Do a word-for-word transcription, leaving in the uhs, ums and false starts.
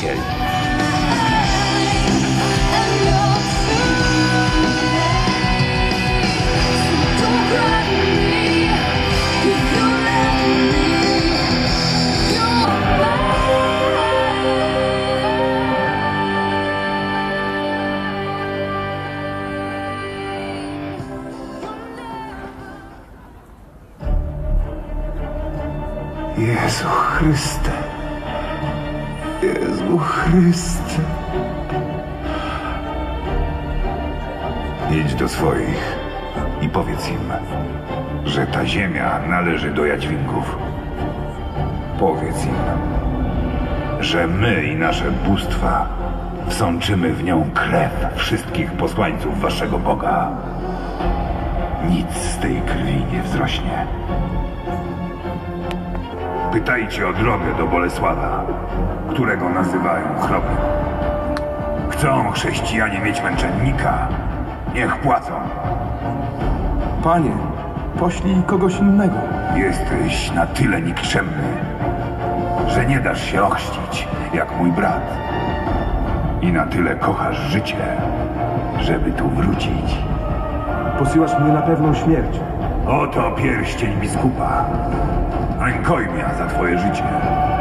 chcieli. Jezu Chryste, Jezu Chryste. Idź do swoich i powiedz im, że ta ziemia należy do Jadźwingów. Powiedz im, że my i nasze bóstwa wsączymy w nią krew wszystkich posłańców waszego Boga. Nic z tej krwi nie wzrośnie. Pytajcie o drogę do Bolesława, którego nazywają chrobem. Chcą chrześcijanie mieć męczennika? Niech płacą. Panie, poślij kogoś innego. Jesteś na tyle nikczemny, że nie dasz się ochrzcić, jak mój brat. I na tyle kochasz życie, żeby tu wrócić. Posyłasz mnie na pewną śmierć. Oto pierścień biskupa. Rękojmia za twoje życie.